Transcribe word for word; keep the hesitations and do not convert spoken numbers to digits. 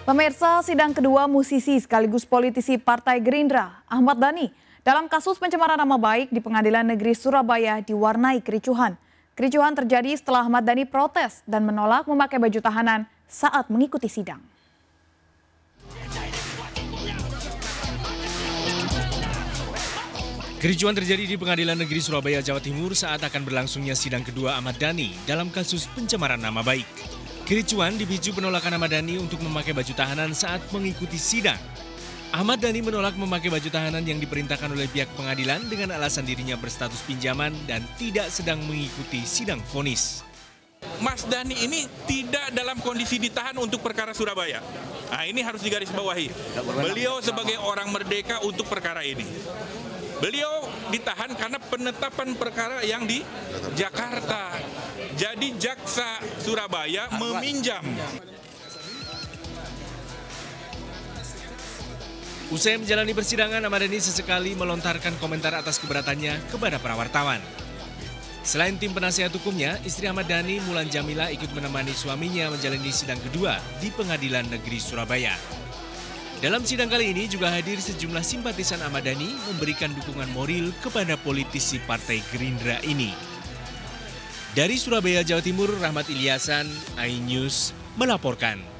Pemirsa, sidang kedua musisi sekaligus politisi Partai Gerindra, Ahmad Dhani, dalam kasus pencemaran nama baik di Pengadilan Negeri Surabaya diwarnai kericuhan. Kericuhan terjadi setelah Ahmad Dhani protes dan menolak memakai baju tahanan saat mengikuti sidang. Kericuhan terjadi di Pengadilan Negeri Surabaya, Jawa Timur saat akan berlangsungnya sidang kedua Ahmad Dhani dalam kasus pencemaran nama baik. Kericuhan dipicu penolakan Ahmad Dhani untuk memakai baju tahanan saat mengikuti sidang. Ahmad Dhani menolak memakai baju tahanan yang diperintahkan oleh pihak pengadilan dengan alasan dirinya berstatus pinjaman dan tidak sedang mengikuti sidang vonis. Mas Dhani ini tidak dalam kondisi ditahan untuk perkara Surabaya. Nah, ini harus digarisbawahi. Beliau sebagai orang merdeka untuk perkara ini. Beliau ditahan karena penetapan perkara yang di Jakarta. Jadi jaksa Surabaya meminjam. Usai menjalani persidangan, Ahmad Dhani sesekali melontarkan komentar atas keberatannya kepada para wartawan. Selain tim penasihat hukumnya, istri Ahmad Dhani, Mulan Jamila, ikut menemani suaminya menjalani sidang kedua di Pengadilan Negeri Surabaya. Dalam sidang kali ini juga hadir sejumlah simpatisan Ahmad Dhani memberikan dukungan moral kepada politisi Partai Gerindra ini. Dari Surabaya, Jawa Timur, Rahmat Ilyasan, iNews melaporkan.